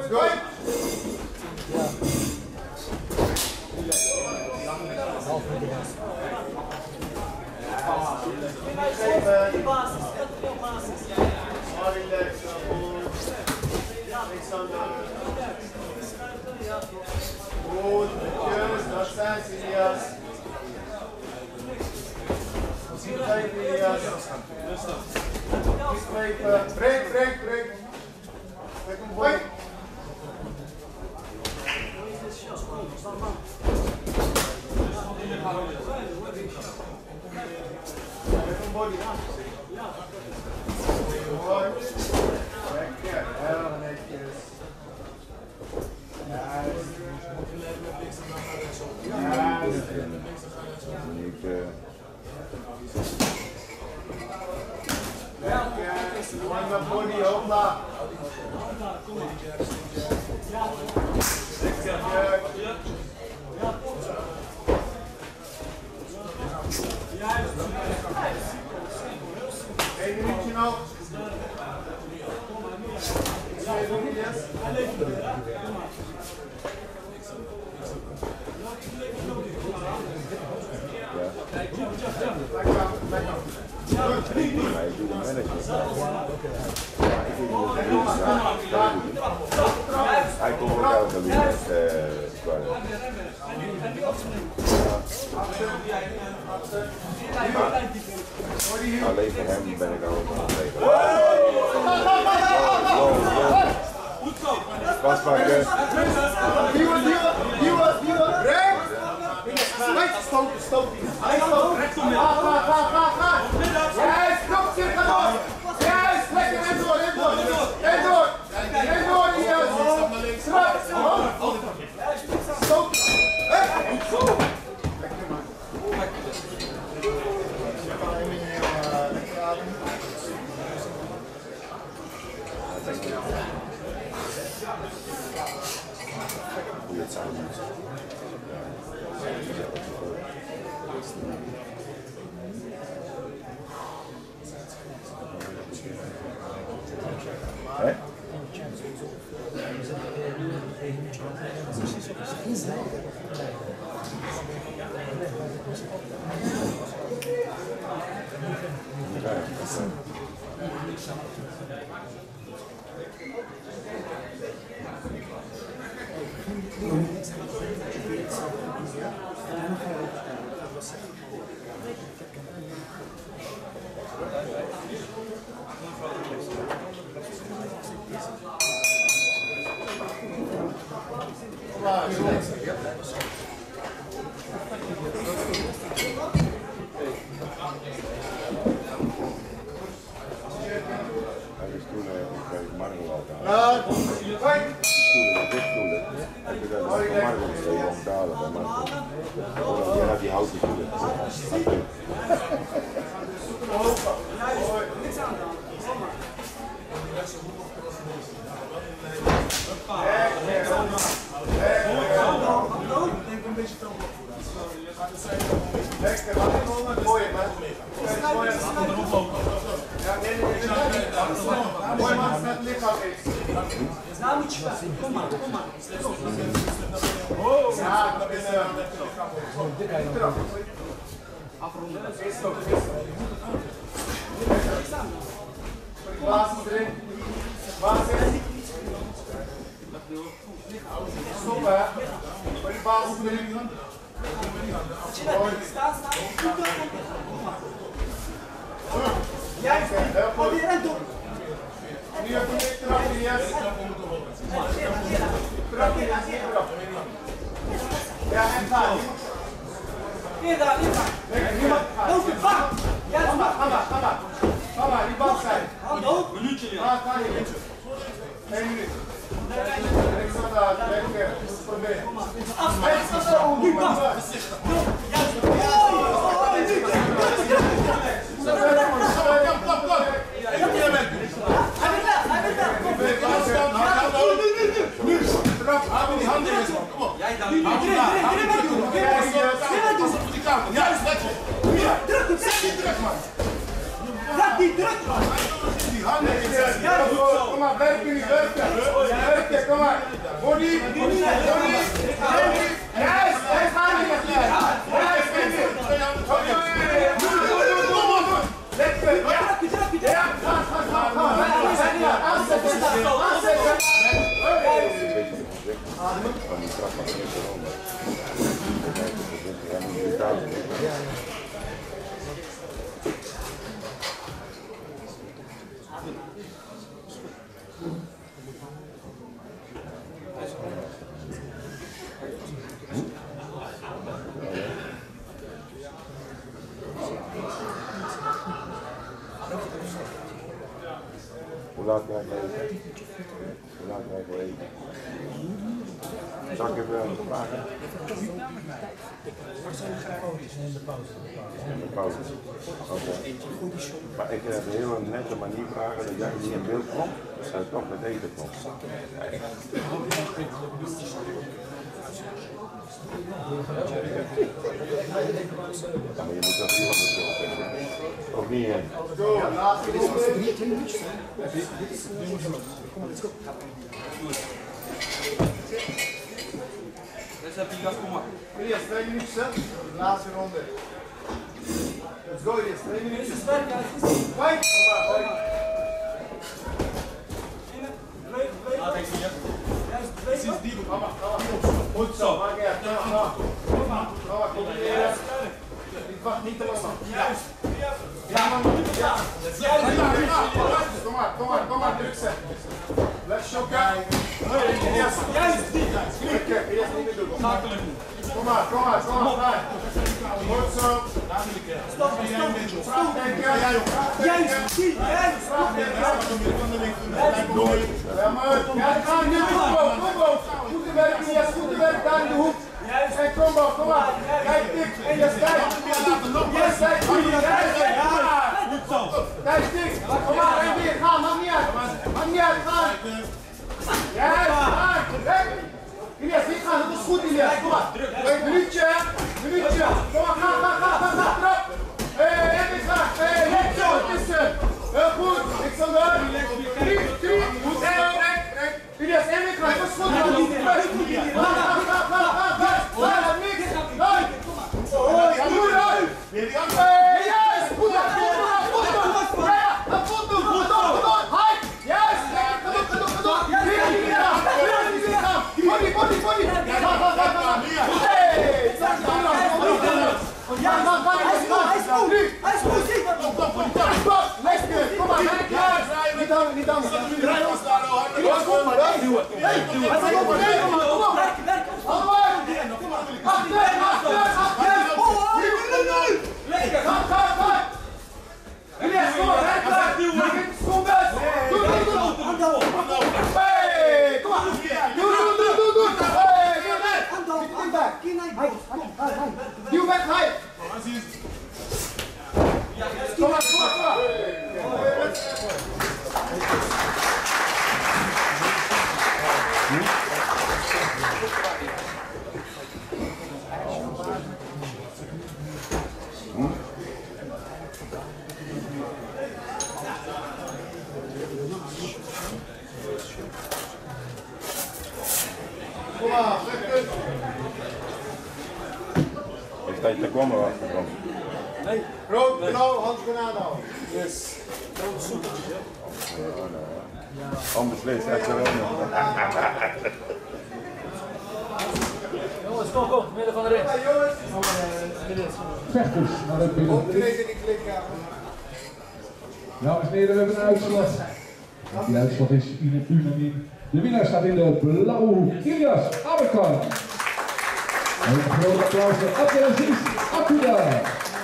Goed, dat zijn ze, Elias. Elias. Break. Break hem break. Body. Lekker, heel netjes. Lekker, body, hopla. Eén minuutje nog. Hij komt ook elke week alleen voor hem ben ik al ook aan het weten. Vastpakken. Duwen. Recht. Stoot. Ga. Juist, knop, zit erop. Juist, lekker, en door. Straks. Stoot. Lekker man. Hoe het zijn moet. Hè? Je gaat die houten voelen. Lekker, wat is mooi, man. Mooi man, als het lichaam is. Nou moet je weg. Kom maar. Ja, dat is afronden. basis erin. Basis. Stop hè. Voor die basis erin. Jij nu heb je dit trap hier, yes. Trap hier. Ja, en ga. Hier daar. Loop je vak. Ja, Ga maar, die bal zijn. Minuutje. Ga hier. 1 minuut. Ik sta daar, lekker. Probeer. Hou die handen in. Kom op. Jij dan. Juist, lekker. Druk hem, zet die druk, man. Die druk, man. Die handen in. Kom maar, werk jullie, Kom maar. Body. Juist, hij gaat niet echt. Lekker. Ja, ga. Aanzetten. Van die trap van de ronde. Hoe laat krijg je eten? Hoe laat krijg je eten? Zal ik even vragen? In de pauze. In de pauze. Oké. Maar ik heb een hele nette manier vragen dat jij niet in beeld komt, dus hij toch met eten komt. Ja, maar je moet dat hier anders doen. Of niet, hè? Elias, 2 minuten. Laatste ronde. Let's go, Elias. 2 minuten. Fight! Goed zo. Wacht niet te lang. Juist. Kom maar, druk zetten. Blijf shocken. Juist. Eerst niet meer doen. Kom maar. Goed zo. Stop. Juist. Goed werk, Elias. Goed werk daar in de hoek. En kom maar. Kijk dik. En je stijgt. Yes, kijk dik. Kom maar, en weer. Ga, maakt niet uit. Ga. Juist, ga. Elias, niet gaan. Dat is goed, Elias. Kom maar. Een minuutje. Kom maar, ga. Trap. En weer ga. Het is het. Heel goed. Ik zal door. 3. Goed. Elias, en weer ga. Dat is goed. Niet anders. Duw weg, hij! Kom maar! Kom maar, Heeft hij te komen achterkomen? nee, rood, blauw, handschoen aanhouden. Yes. Onbeslist, echt wel. Jongens, kom, midden van de ring. Vechters naar het binnen. Dames en heren, we hebben een uitslag. Die uitslag is unaniem. De winnaar staat in de blauwe hoek, Elias Aberkan. Een groot applaus voor Abdelaziz Akuda.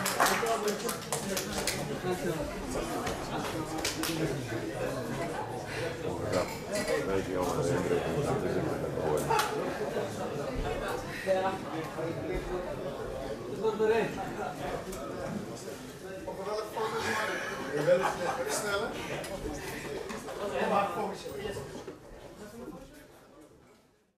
Weet je over de indruk dat is het mooi. Ja. Dat wordt erin.